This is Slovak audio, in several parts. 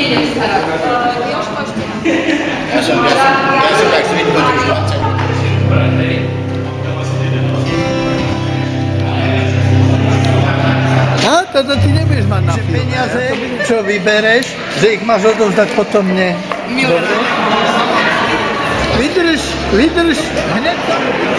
nejdem starať. Jožko ešte. Ja som tak zvyknutý už 20. Toto ty nebudeš mať na film. Peniaze, čo vybereš, že ich máš odovzdať potom mne. Dobre? Vydrž, hneď to.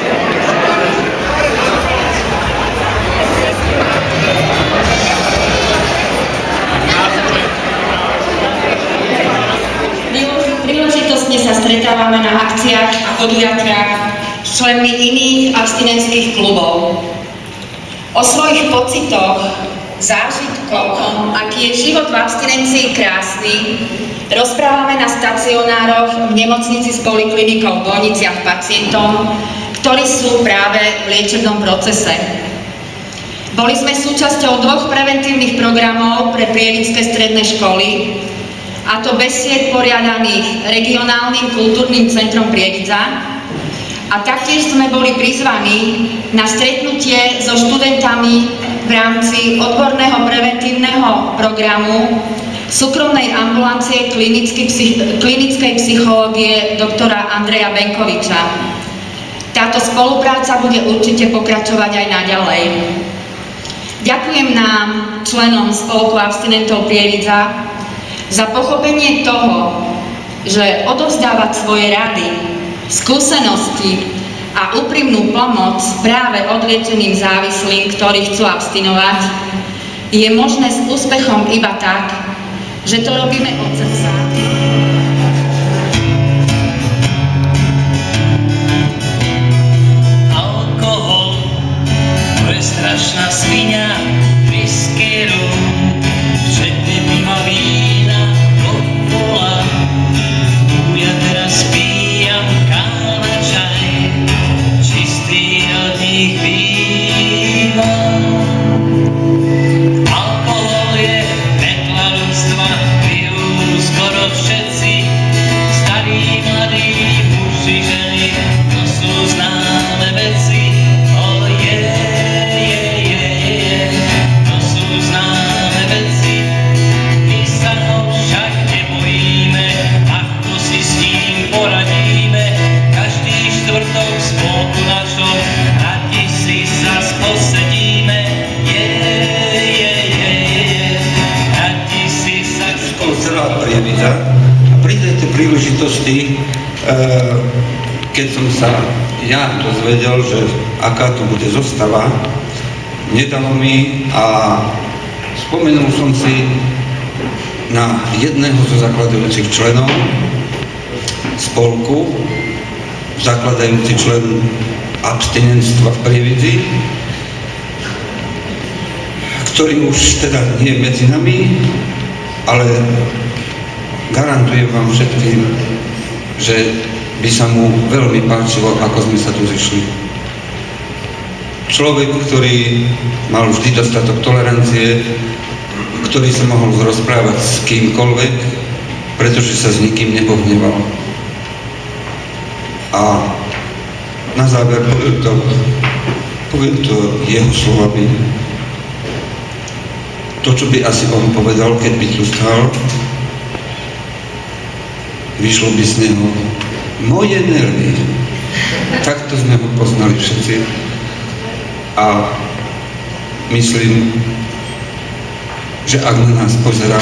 Príležitostne sa stretávame na akciách a podujatiach s členmi iných abstinenčných klubov. O svojich pocitoch, zážitkoch, aký je život v abstinencii krásny, rozprávame na stacionároch v nemocnici s poliklinikou v Bojniciach pacientom, ktorí sú práve v liečebnom procese. Boli sme súčasťou 2 preventívnych programov pre prievidské stredné školy, a to besied poriadaných regionálnym kultúrnym centrom Prievidza, a taktiež sme boli prizvaní na stretnutie so študentami v rámci odborného preventívneho programu súkromnej ambulancie klinickej psychológie doktora Andreja Benkoviča. Táto spolupráca bude určite pokračovať aj naďalej. Ďakujem nám, členom Spolku abstinentov Prievidza, za pochopenie toho, že odovzdávať svoje rady, skúsenosti a úprimnú pomoc práve odliečeným závislým, ktorí chcú abstinovať, je možné s úspechom iba tak, že to robíme od srdca. Alkohol, to je strašná sviňa, whisky, rum, všetky piva, vína, kopola. Ja teraz pijam káva, čaj, čistý od nich bývam. Alkohol je metla ľudstva, pijú skoro všetci, starí, mladí, muži, ženy, to sú známe veci. Oh to sú známe veci. My sa ho však nebojíme, ľahko si s ním poradíme. Každý štvrtok spolu našom radi si zas posedíme. Radi si zas celá Prievidza. A pri tejto príležitosti, keď som sa ja dozvedel, že aká to bude zostava, nedalo mi a spomenul som si na jedného zo zakladajúcich členov spolku, zakladajúci člen abstinentstva v Prievidzi, ktorý už teda nie je medzi nami, ale garantujem vám všetkým, že by sa mu veľmi páčilo, ako sme sa tu zišli. Človek, ktorý mal vždy dostatok tolerancie, ktorý sa mohol rozprávať s kýmkoľvek, pretože sa s nikým nepohneval. A na záver poviem to jeho slovami. To, čo by asi on povedal, keď by tu stál, vyšlo by z neho moje nervy. Takto sme ho poznali všetci. A myslím, že ak na nás pozerá,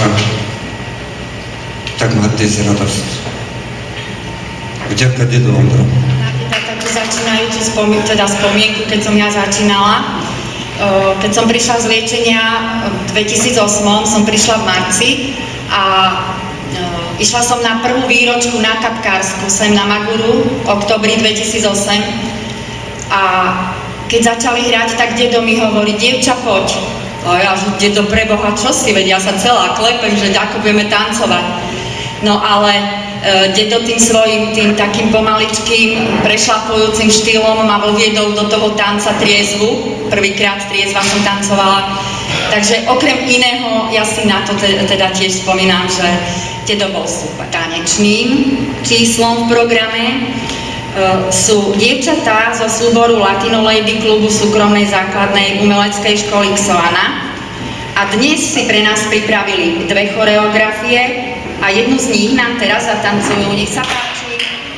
tak má dnes radosť. Vďaka dedo Ondro. Takú začínajúcu spomienku, keď som ja začínala. Keď som prišla z liečenia v 2008, som prišla v marci a išla som na prvú výročku na Kapkársku, sem na Maguru, v októbri 2008. A keď začali hrať, tak dedo mi hovorí, dievča, poď. A ja, že dedo, preboha, čo si, veď ja sa celá klepem, že ako budeme tancovať. No ale dedo tým svojím, tým takým pomaličkým, prešlapujúcim štýlom ma voviedol do toho tanca triezvu. Prvýkrát triezva som tancovala. Takže okrem iného, ja si na to teda tiež spomínam, že dedo bol super tanečným číslom v programe. Sú dievčatá zo súboru Latino Lady klubu súkromnej základnej umeleckej školy Xoana a A dnes si pre nás pripravili 2 choreografie a jednu z nich nám teraz zatancujú. Nech sa páči.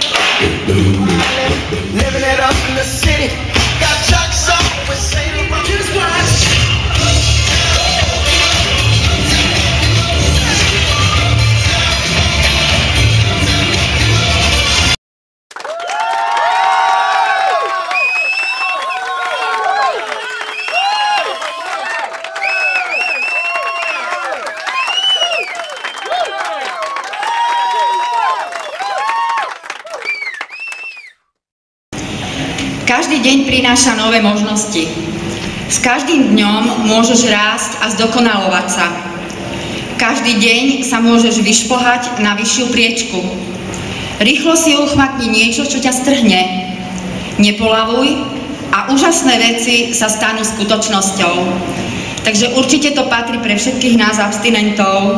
Každý deň prináša nové možnosti. S každým dňom môžeš rásť a zdokonalovať sa. Každý deň sa môžeš vyšplhať na vyššiu priečku. Rýchlo si uchmatni niečo, čo ťa strhne. Nepolavuj a úžasné veci sa stanú skutočnosťou. Takže určite to patrí pre všetkých nás abstinentov.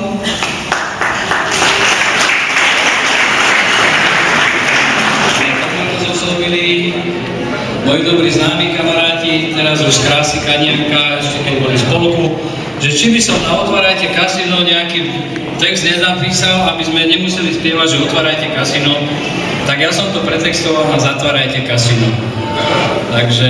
Moji dobrí známi kamaráti, teraz už z Krásy Kanienka, ešte keď boli v spolku, že či by som na Otvárajte kasino nejaký text nenapísal, aby sme nemuseli spievať, že otvárajte kasino, tak ja som to pretextoval na Zatvárajte kasino. Takže...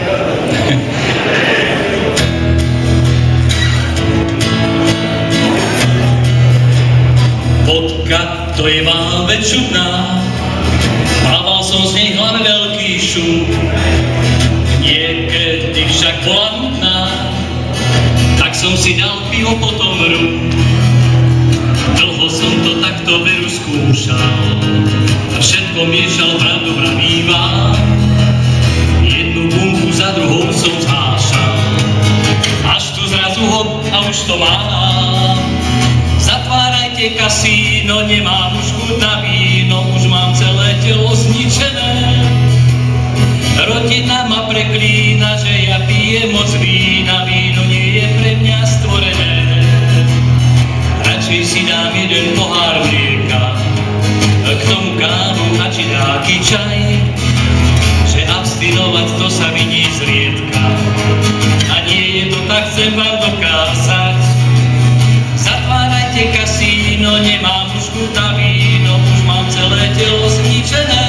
Vodka, to je váľve čudná, mával som z nej hlavne veľký šum. Niekedy však bola nutná, tak som si dal pivo potom rum. Dlho som to takto veru skúšal a všetko miešal, pravdu pravýva. Jednu bunku za druhou som zhášal, až tu zrazu hop a už to mám. Zatvárajte kasíno, nemám už chuť na víno, už mám celé telo zničené. Rodina ma preklína, že ja pijem moc vína, víno nie je pre mňa stvorené. Radšej si dám jeden pohár mlieka, k tomu kávu a či dáky čaj, že abstinovať to sa vidí zriedka. A nie je to tak, chcem vám dokázať. Zatvárajte kasíno, nemám už chuť na víno, už mám celé telo zničené.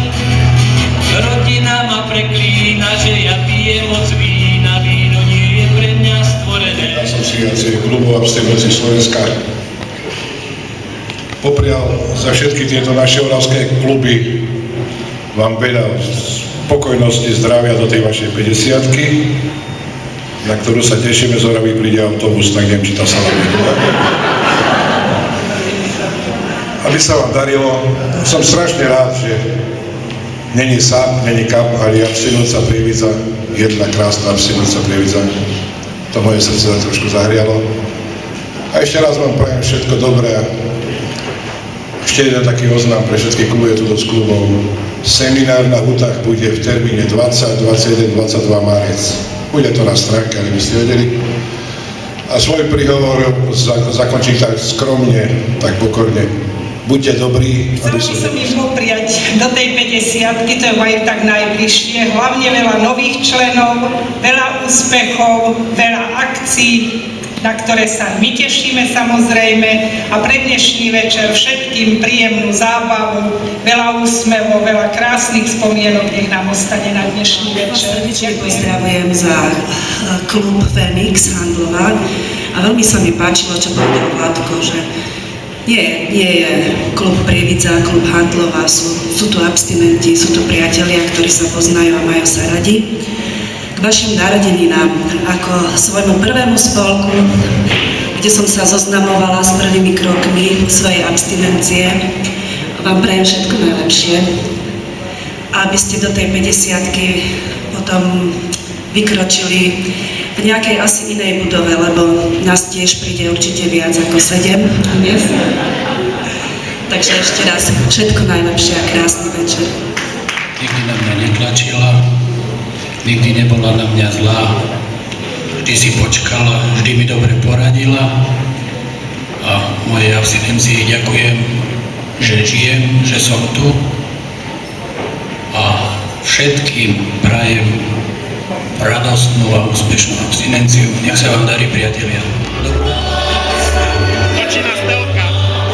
Rodina ma preklína, že ja pijem moc vína, víno nie je pre mňa stvorené. Asociácie klubov abstinencie Slovenska poprial za všetky tieto naše oravské kluby vám veľa spokojnosti, zdravia do tej vašej 50-ky, na ktorú sa tešíme, z Oravy príde autobus, tak neviem, či tá sala bude. Aby sa vám darilo, som strašne rád, že není sám, není kap, ale abstinenca Prievidza, jedna krásna abstinenca Prievidza. To moje srdce sa trošku zahrialo. A ešte raz vám prajem všetko dobré. Ešte jeden taký oznám pre všetky klubové tu z klubov. Seminár na Hutách bude v termíne 20, 21, 22 marec. Bude to na stránke, aby ste vedeli. A svoj príhovor zakončím tak skromne, tak pokorne. Buďte dobrí. Chcela by som im popriať do tej 50-ky, to majú tak najbližšie, hlavne veľa nových členov, veľa úspechov, veľa akcií, na ktoré sa my tešíme samozrejme, a pre dnešný večer všetkým príjemnú zábavu, veľa úsmevov, veľa krásnych spomienok, nech nám ostane na dnešný večer. Srdečne pozdravujem za klub Fenix Handlová a veľmi sa mi páčilo, čo povedal Vládko, že nie je klub Prievidza, klub Handlová, sú tu abstinenti, sú tu priatelia, ktorí sa poznajú a majú sa radi. K vašim narodeninám, ako svojmu prvému spolku, kde som sa zoznamovala s prvými krokmi svojej abstinencie, vám prajem všetko najlepšie. A aby ste do tej 50-ky potom vykročili v nejakej asi inej budove, lebo nás tiež príde určite viac ako 7 dnes. Takže ešte raz všetko najlepšie a krásny večer. Nikdy na mňa netlačila, nikdy nebola na mňa zlá, vždy si počkala, vždy mi dobre poradila a mojej abstinencii ďakujem, že žijem, že som tu a všetkým prajem radostnú a úspešnú abstinenciu. Nech sa vám darí, priatelia. Začína stelka.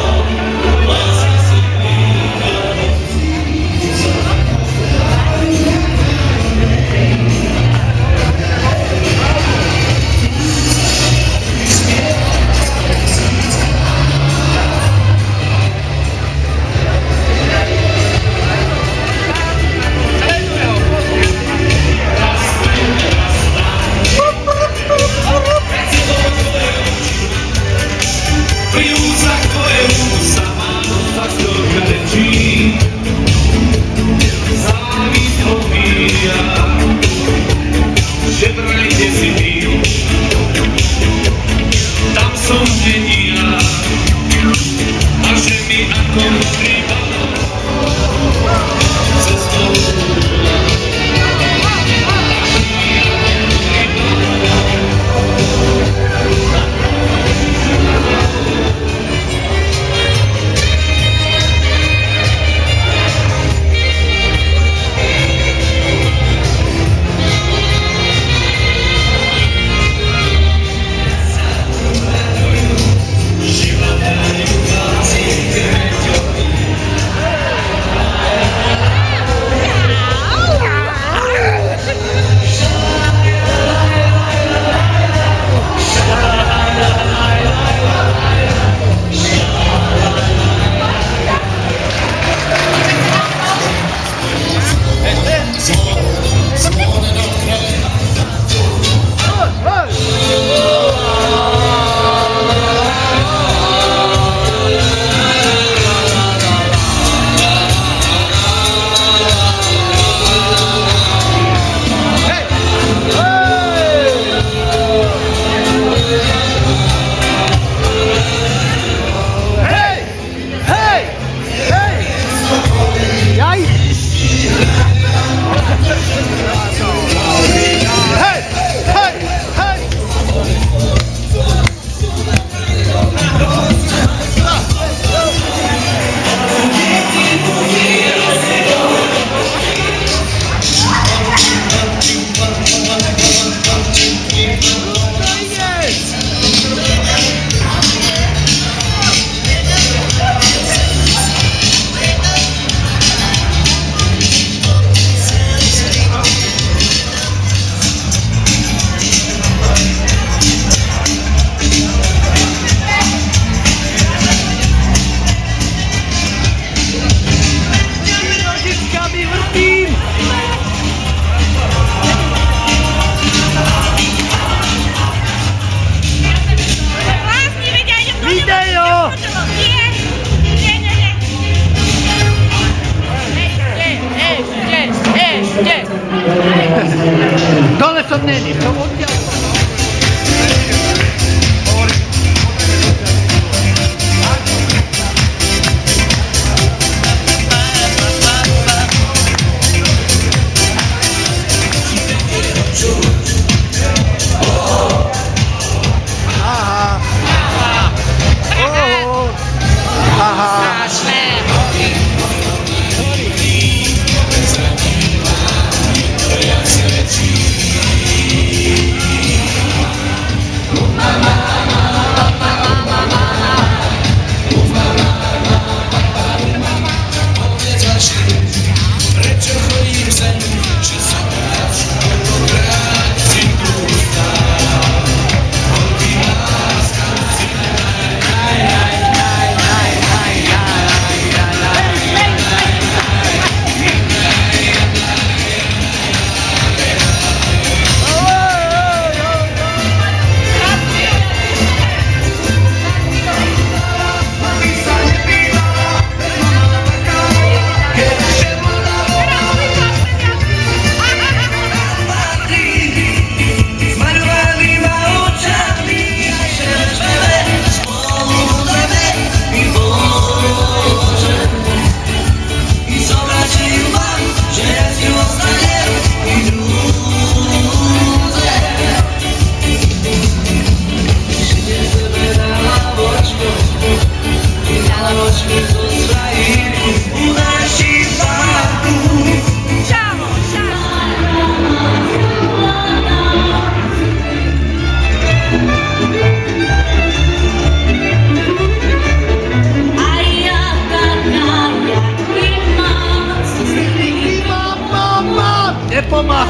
Dole som není, som odtiaľ.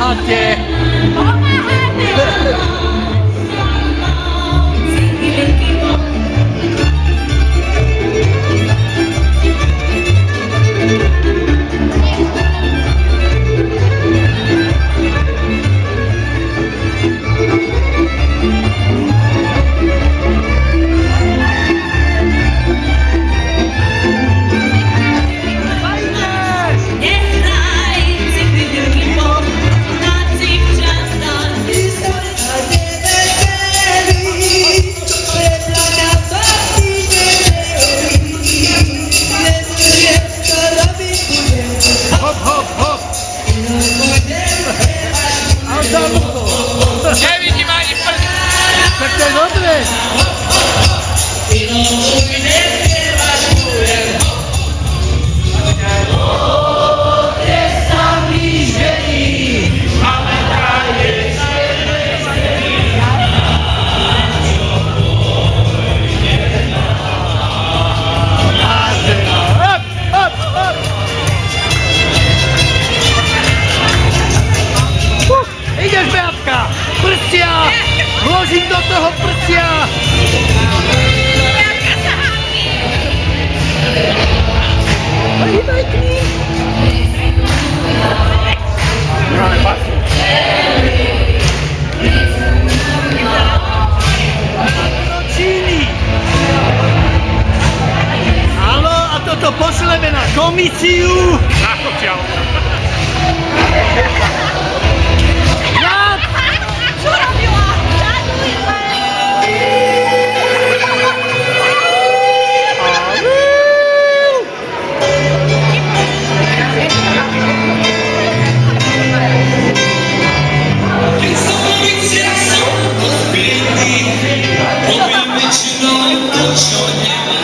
pomáhate. Nevidím ani prst. Tak to je dobre. Ideš, Beatka! Prsia! Vložím do toho prsia! Beatka sa hamí! Hýbaj k ním! Máme pasu. Číny! Áno, a toto pošleme na komisiu! Na sociálnu. Čo robila? Keď sa v uliciach som odbitý, robím väčšinou to, čo nemám.